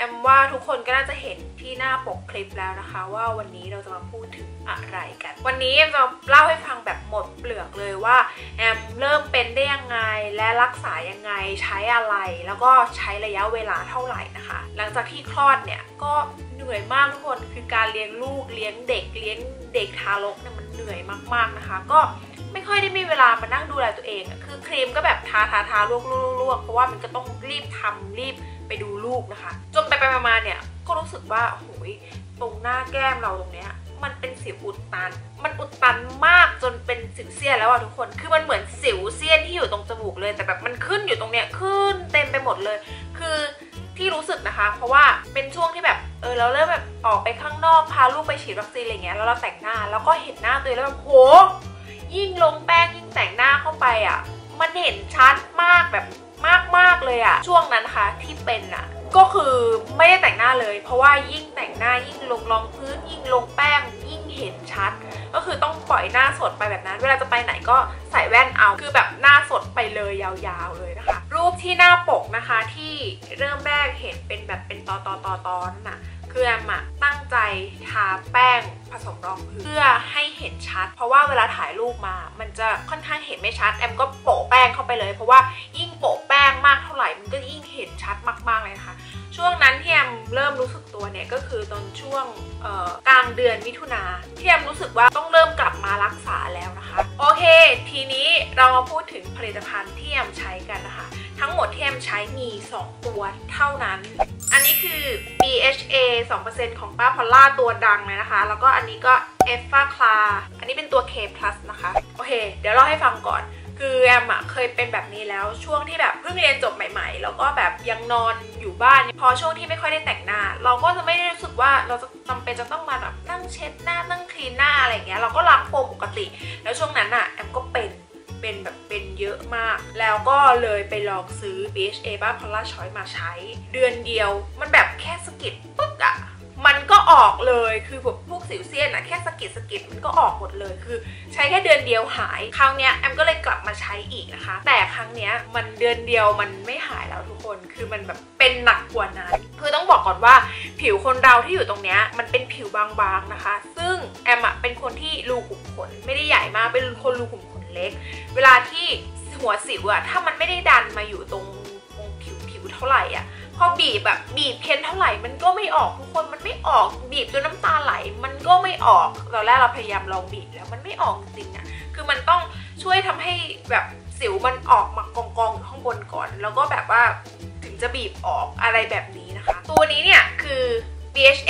มว่าทุกคนก็น่าจะเห็นที่หน้าปกคลิปแล้วนะคะว่าวันนี้เราจะมาพูดถึงอะไรกันวันนี้แอมจะเล่าให้ฟังแบบหมดเปลือกเลยว่าแอมเริ่มเป็นได้ยังไงและรักษายังไงใช้อะไรแล้วก็ใช้ระยะเวลาเท่าไหร่นะคะหลังจากที่คลอดเนี่ยก็เหนื่อยมากทุกคนคือการเลี้ยงลูกเลี้ยงเด็กทารกเนี่ยมันเหนื่อยมากๆนะคะก็ไม่ค่อยได้มีเวลามานั่งดูแลตัวเองคือครีมก็แบบทาลวกเพราะว่ามันก็ต้องรีบทำรีบไปดูลูกนะคะจนไปมาเนี่ยก็รู้สึกว่าโอ้ยตรงหน้าแก้มเราตรงเนี้ยมันเป็นสิวอุดตันมันอุดตันมากจนเป็นสิวเซียนแล้วอะทุกคนคือมันเหมือนสิวเซียนที่อยู่ตรงจมูกเลยแต่แบบมันขึ้นอยู่ตรงเนี้ยขึ้นเต็มไปหมดเลยคือที่รู้สึกนะคะเพราะว่าเป็นช่วงที่แบบเราเริ่มแบบออกไปข้างนอกพาลูกไปฉีดวัคซีนอะไรเงี้ยแล้วเราแต่งหน้าแล้วก็เห็นหน้าตัวเองแล้วแบบโหยิ่งลงแป้งยิ่งแต่งหน้าเข้าไปอ่ะมันเห็นชัดมากแบบมากเลยอ่ะช่วงนั้นนะคะที่เป็นอ่ะก็คือไม่ได้แต่งหน้าเลยเพราะว่ายิ่งแต่งหน้ายิ่งลงรองพื้นยิ่งลงแป้งยิ่งเห็นชัดก็คือต้องปล่อยหน้าสดไปแบบนั้นเวลาจะไปไหนก็ใส่แว่นเอาคือแบบหน้าสดไปเลยยาวๆเลยนะคะรูปที่หน้าปกนะคะที่เริ่มแรกเห็นเป็นแบบเป็นตอนน่ะคือแอมตั้งใจทาแป้งผสมรองพื้นเพื่อให้เห็นชัดเพราะว่าเวลาถ่ายรูปมามันจะค่อนข้างเห็นไม่ชัดแอมก็โปะแป้งเข้าไปเลยเพราะว่ายิ่งโปะแป้งมากเท่าไหร่มันก็ยิ่งเห็นชัดมากๆเลยนะคะช่วงนั้นที่แอมเริ่มรู้สึกตัวเนี่ยก็คือตอนช่วงกลางเดือนมิถุนาที่แอมรู้สึกว่าต้องเริ่มกลับมารักษาแล้วนะคะโอเคทีนี้เรามาพูดถึงผลิตภัณฑ์ที่แอมใช้กันนะคะทั้งหมดที่แอมใช้มี2ตัวเท่านั้นอันนี้คือ BHA 2% ของป้าพอลล่าตัวดังเลยนะคะแล้วก็อันนี้ก็ Eva Cla อันนี้เป็นตัว K+ นะคะโอเคเดี๋ยวเล่าให้ฟังก่อนคือแอมเคยเป็นแบบนี้แล้วช่วงที่แบบเพิ่งเรียนจบใหม่ๆแล้วก็แบบยังนอนอยู่บ้านพอช่วงที่ไม่ค่อยได้แต่งหน้าเราก็จะไม่ได้รู้สึกว่าเราจะจำเป็นจะต้องมาแบบนั่งเช็ดหน้านั่งคลีนหน้าอะไรอย่างเงี้ยเราก็ล้างโฟมปกติแล้วช่วงนั้นแอมก็เป็นเยอะมากแล้วก็เลยไปลองซื้อ BHA บ้าพอลล่าชอยมาใช้เดือนเดียวมันแบบแค่สกิดปึ๊กมันก็ออกเลยคือแบบพวกสิวเซียนแค่สกิดมันก็ออกหมดเลยคือใช้แค่เดือนเดียวหายคราวนี้แอมก็เลยกลับมาใช้อีกนะคะแต่ครั้งนี้มันเดือนเดียวมันไม่หายแล้วทุกคนคือมันแบบเป็นหนักกว่านั้นคือต้องบอกก่อนว่าผิวคนเราที่อยู่ตรงนี้มันเป็นผิวบางๆนะคะซึ่งแอมเป็นคนที่รูขุมขนไม่ได้ใหญ่มากเป็นคนรูขุมขนเล็กเวลาที่หัวสิวถ้ามันไม่ได้ดันมาอยู่ตรงผิวเท่าไหร่พอบีบเค้นเท่าไหร่มันก็ไม่ออกทุกคนมันไม่ออกบีบจนน้ำตาไหลมันก็ไม่ออกตอนแรกเราพยายามลองบีบแล้วมันไม่ออกจริงคือมันต้องช่วยทำให้แบบสิวมันออกมากองอยู่ข้างบนก่อนแล้วก็แบบว่าถึงจะบีบออกอะไรแบบนี้นะคะตัวนี้เนี่ยคือ BHA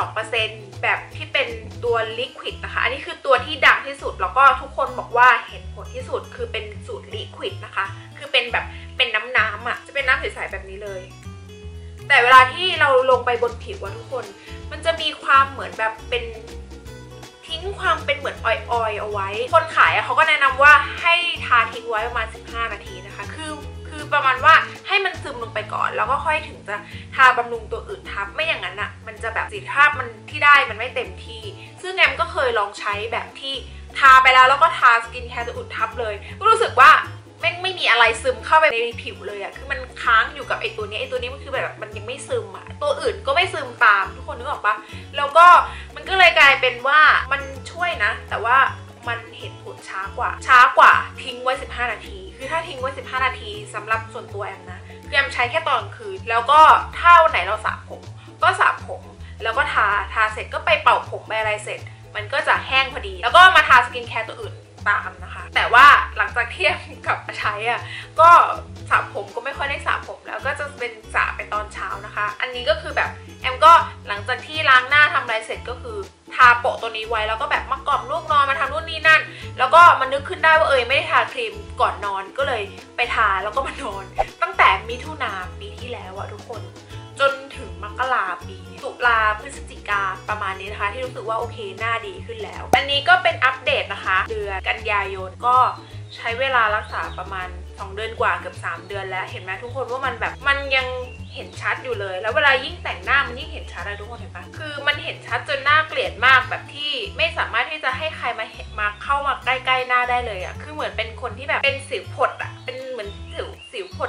2% แบบที่เป็นตัวลิควิดนะคะอันนี้คือตัวที่ดังที่สุดแล้วก็ทุกคนบอกว่าเห็นผลที่สุดคือเป็นสูตรลิควิดนะคะคือเป็นแบบเป็นน้ำจะเป็นน้ำใสๆแบบนี้เลยแต่เวลาที่เราลงไปบนผิวทุกคนมันจะมีความเหมือนแบบเป็นทิ้งความเป็นเหมือนออยเอาไว้คนขายเขาก็แนะนำว่าให้ทาทิ้งไว้ประมาณ15 นาทีนะคะคือประมาณว่าให้มันซึมลงไปก่อนแล้วก็ค่อยถึงจะทาบำรุงตัวอื่นทับไม่อย่างนั้นมันจะแบบประสิทธิภาพมันที่ได้มันไม่เต็มที่ซึ่งแอมก็เคยลองใช้แบบที่ทาไปแล้วก็ทาสกินแคร์ตัวอื่นทับเลยก็รู้สึกว่าไม่มีอะไรซึมเข้าไปในผิวเลยคือมันค้างอยู่กับไอตัวนี้มันคือแบบมันยังไม่ซึมตัวอื่นก็ไม่ซึมตามทุกคนนึกออกปะแล้วก็มันก็เลยกลายเป็นว่ามันช่วยนะแต่ว่ามันเห็นผลช้ากว่าทิ้งไว้15 นาทีคือถ้าทิ้งไว้15 นาทีสำหรับส่วนตัวแอมนะคือแอมใช้แค่ตอนกลางคืนแล้วก็ถ้าวันไหนเราสระผมก็สระผมแล้วก็ทาเสร็จก็ไปเป่าผมไปอะไรเสร็จมันก็จะแห้งพอดีแล้วก็มาทาสกินแคร์ตัวอื่นตามนะคะแต่ว่าหลังจากที่แอมกลับมาใช้ก็สระผมก็ไม่ค่อยได้สระผมแล้วก็จะเป็นสระไปตอนเช้านะคะอันนี้ก็คือแบบแอมก็หลังจากที่ล้างหน้าทำอะไรเสร็จก็คือทาโปะตัวนี้ไว้แล้วก็แบบมากล่อมลูกนอนมาทำนู่นนี่นั่นแล้วก็มันนึกขึ้นได้ว่าไม่ได้ทาครีมก่อนนอนก็เลยไปทาแล้วก็มานอนตั้งแต่มิถุนาปีที่แล้วทุกคนจนถึงมกราปีตุลาพฤศจิกาประมาณนี้นะคะที่รู้สึกว่าโอเคหน้าดีขึ้นแล้วอันนี้ก็เป็นอัปเดตนะคะเดือนกันยายนก็ใช้เวลารักษาประมาณ2 เดือนกว่าเกือบ3 เดือนแล้วเห็นไหมทุกคนว่ามันแบบมันยังเห็นชัดอยู่เลยแล้วเวลายิ่งแต่งหน้ามันยิ่งเห็นชัดเลยทุกคนเห็นปะคือมันเห็นชัดจนน่าเกลียดมากแบบที่ไม่สามารถที่จะให้ใครมาเข้ามาใกล้ๆหน้าได้เลยคือเหมือนเป็นคนที่แบบเป็นสิวผดเป็นเหมือนสิวผดเต็มหน้า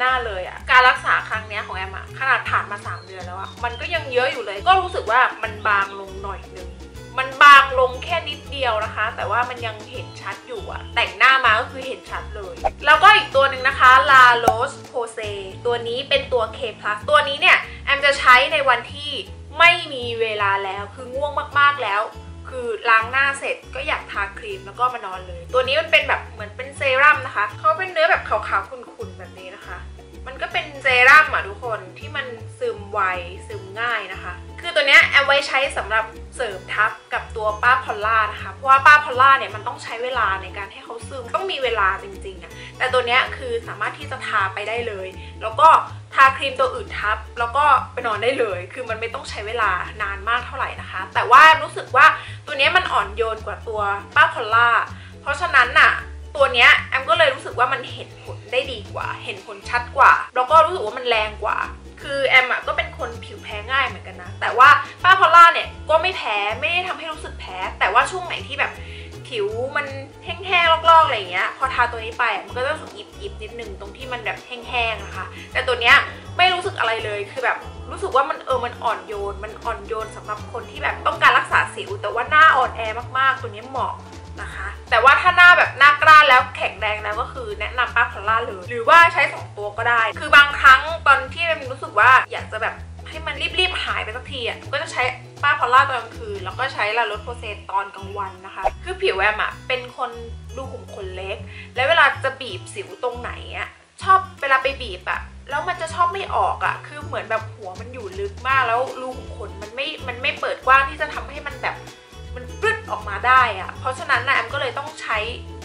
น้าเลยอะการรักษาครั้งนี้ของแอมอะขนาดผ่านมา3 เดือนแล้วอะมันก็ยังเยอะอยู่เลยก็รู้สึกว่ามันบางลงหน่อยนึงมันบางลงแค่นิดเดียวนะคะแต่ว่ามันยังเห็นชัดอยู่อะแต่งหน้ามาก็คือเห็นชัดเลยแล้วก็อีกตัวหนึ่งนะคะ La Roche-Posay ตัวนี้เป็นตัว K+ ตัวนี้เนี่ยแอมจะใช้ในวันที่ไม่มีเวลาแล้วคือง่วงมากๆแล้วคือล้างหน้าเสร็จก็อยากทาครีมแล้วก็มานอนเลยตัวนี้มันเป็นแบบเหมือนเป็นเซรั่มนะคะเขาเป็นเนื้อแบบขาวๆขุ่นๆแบบนี้นะคะมันก็เป็นเซรั่มอ่ะทุกคนที่มันซึมไวซึมง่ายนะคะคือตัวเนี้ยแอมไว้ใช้สำหรับเสริมทับกับตัวป้าพอลล่านะคะเพราะว่าป้าพอลล่าเนี่ยมันต้องใช้เวลาในการให้เขาซึมต้องมีเวลาจริงๆอ่ะแต่ตัวเนี้ยคือสามารถที่จะทาไปได้เลยแล้วก็ทาครีมตัวอื่นทับแล้วก็ไปนอนได้เลยคือมันไม่ต้องใช้เวลานานมากเท่าไหร่นะคะแต่ว่ารู้สึกว่าตัวนี้มันอ่อนโยนกว่าตัวป้าพอลล่าเพราะฉะนั้นน่ะตัวเนี้ยแอมก็เลยรู้สึกว่ามันเห็นผลได้ดีกว่าเห็นผลชัดกว่าแล้วก็รู้สึกว่ามันแรงกว่าคือแอมก็เป็นคนผิวแพ้ง่ายเหมือนกันนะแต่ว่าป้าพอลล่าเนี่ยก็ไม่แพ้ไม่ได้ทำให้รู้สึกแพ้แต่ว่าช่วงไหนที่แบบผิวมันแห้งๆลอกๆอะไรอย่างเงี้ยพอทาตัวนี้ไปมันก็จะรู้สึกยิบนิดนึงตรงที่มันแบบแห้งๆนะคะแต่ตัวเนี้ยไม่รู้สึกอะไรเลยคือแบบรู้สึกว่ามันมันอ่อนโยนสำหรับคนที่แบบต้องการรักษาสิวแต่ว่าหน้าอ่อนแอมากๆตัวนี้เหมาะนะคะแต่ว่าถ้าหน้าแบบหน้ากล้านแล้วแข็งแรงแล้วก็คือแนะนำป้าพอลล่าเลยหรือว่าใช้2 ตัวก็ได้คือบางครั้งตอนที่มันรู้สึกว่าอยากจะแบบให้มันรีบหายไปสักทีก็จะใช้ป้าพอลล่าตอนกลางคืนแล้วก็ใช้ลาโรสโพเซตอนกลางวันนะคะคือผิวแอมเป็นคนดูขุมขนเล็กแล้วเวลาจะบีบสิวตรงไหนชอบเวลาไปบีบแล้วมันจะชอบไม่ออกคือเหมือนแบบหัวมันอยู่ลึกมากแล้วรูขุมขนมันไม่เปิดกว้างที่จะทำให้มันแบบมันปลึดออกมาได้เพราะฉะนั้นแอมก็เลยต้องใช้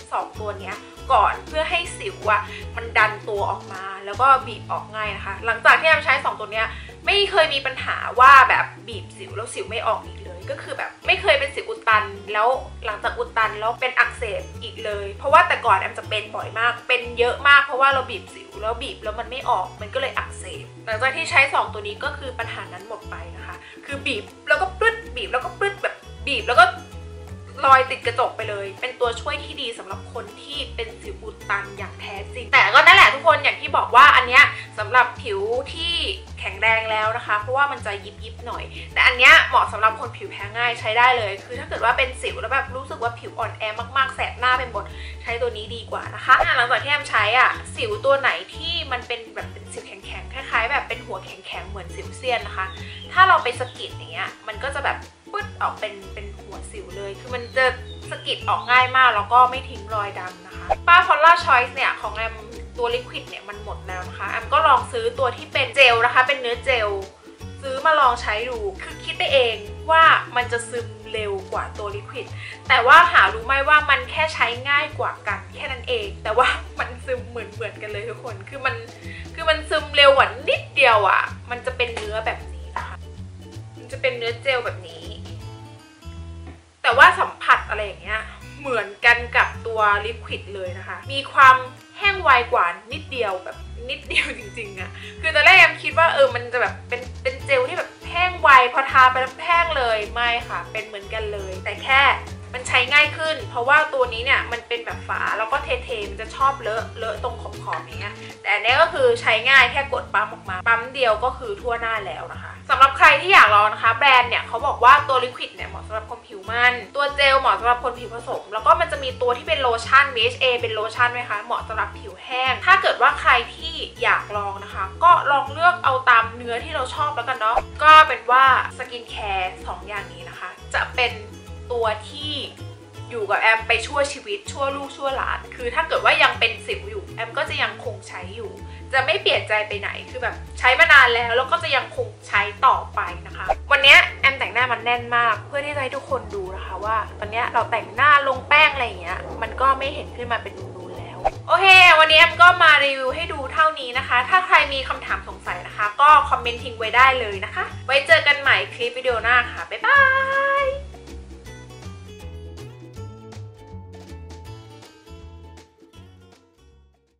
2 ตัวเนี้ยก่อนเพื่อให้สิวมันดันตัวออกมาแล้วก็บีบออกง่ายนะคะหลังจากที่แอมใช้2 ตัวเนี้ยไม่เคยมีปัญหาว่าแบบบีบสิวแล้วสิวไม่ออกอีกเลยก็คือแบบไม่เคยเป็นสิวอุดตันแล้วหลังจากอุดตันแล้วเป็นอักเสบอีกเลยเพราะว่าแต่ก่อนแอมจะเป็นบ่อยมากเป็นเยอะมากเพราะว่าเราบีบสิวแล้วบีบแล้วมันไม่ออกมันก็เลยอักเสบหลังจากที่ใช้2 ตัวนี้ก็คือปัญหานั้นหมดไปนะคะคือบีบแล้วก็ปลึดบีบแล้วก็ปลึดแบบบีบแล้วก็รอยติดกระจกไปเลยเป็นตัวช่วยที่ดีสำหรับคนที่เป็นสิวอุดตันอย่างแท้จริงแต่ก็นั่นแหละทุกคนอย่างที่บอกว่าอันเนี้ยสำหรับผิวที่แข็งแรงแล้วนะคะเพราะว่ามันจะยิบหน่อยแต่อันเนี้ยเหมาะสำหรับคนผิวแพ้ง่ายใช้ได้เลยคือถ้าเกิดว่าเป็นสิวแล้วแบบรู้สึกว่าผิวอ่อนแอมากๆแสบหน้าเป็นบดใช้ตัวนี้ดีกว่านะคะหลังจากที่แอมใช้สิวตัวไหนที่มันเป็นแบบเป็นสิวแข็งๆคล้ายๆแบบเป็นหัวแข็งๆเหมือนสิวเซียนนะคะถ้าเราไปสะกิดอย่างเงี้ยมันก็จะแบบปึ๊ดออกเป็นหัวสิวเลยคือมันจะสะกิดออกง่ายมากแล้วก็ไม่ทิ้งรอยดำนะคะป้าพอลล่าชอยส์เนี่ยของแอมตัวลิควิดเนี่ยมันหมดแล้วนะคะแอมก็ลองซื้อตัวที่เป็นเจลนะคะเป็นเนื้อเจลซื้อมาลองใช้ดูคือคิดไปเองว่ามันจะซึมเร็วกว่าตัวลิควิดแต่ว่าหารู้ไหมว่ามันแค่ใช้ง่ายกว่ากันแค่นั้นเองแต่ว่ามันซึมเหมือนกันเลยทุกคนคือมันซึมเร็วกว่านิดเดียวมันจะเป็นเนื้อแบบนี้นะคะมันจะเป็นเนื้อเจลแบบนี้แต่ว่าสัมผัสอะไรอย่างเงี้ยเหมือนกันกับตัวลิควิดเลยนะคะมีความแห้งไวกว่านิดเดียวแบบนิดเดียวจริงๆคือตอนแรกแอมคิดว่ามันจะแบบเป็นเจลที่แบบแห้งไวพอทาไปแล้วแห้งเลยไม่ค่ะเป็นเหมือนกันเลยแต่แค่มันใช้ง่ายขึ้นเพราะว่าตัวนี้เนี่ยมันเป็นแบบฝาแล้วก็เทมันจะชอบเลอะตรงขอบอย่างเงี้ยแต่อันนี้ก็คือใช้ง่ายแค่กดปั๊มออกมาปั๊มเดียวก็คือทั่วหน้าแล้วนะคะสำหรับใครที่อยากลองนะคะแบรนด์เนี่ยเขาบอกว่าตัวลิควิดเนี่ยเหมาะสำหรับคนผิวมันตัวเจลเหมาะสำหรับคนผิวผสมแล้วก็มันจะมีตัวที่เป็นโลชั่น BHA เป็นโลชั่นไหมคะเหมาะสำหรับผิวแห้งถ้าเกิดว่าใครที่อยากลองนะคะก็ลองเลือกเอาตามเนื้อที่เราชอบแล้วกันเนาะก็เป็นว่าสกินแคร์2 อย่างนี้นะคะจะเป็นตัวที่อยู่กับแอมไปชั่วชีวิตชั่วลูกชั่วหลานคือถ้าเกิดว่ายังเป็นสิวอยู่แอมก็จะยังคงใช้อยู่จะไม่เปลี่ยนใจไปไหนคือแบบใช้มานานแล้วก็จะยังคงใช้ต่อไปนะคะวันนี้แอมแต่งหน้ามันแน่นมากเพื่อที่จะให้ทุกคนดูนะคะว่าตอนนี้เราแต่งหน้าลงแป้งอะไรอย่างเงี้ยมันก็ไม่เห็นขึ้นมาเป็นนูนแล้วโอเควันนี้แอมก็มารีวิวให้ดูเท่านี้นะคะถ้าใครมีคำถามสงสัยนะคะก็คอมเมนต์ทิ้งไว้ได้เลยนะคะไว้เจอกันใหม่คลิปวิดีโอหน้าค่ะบ๊ายบาย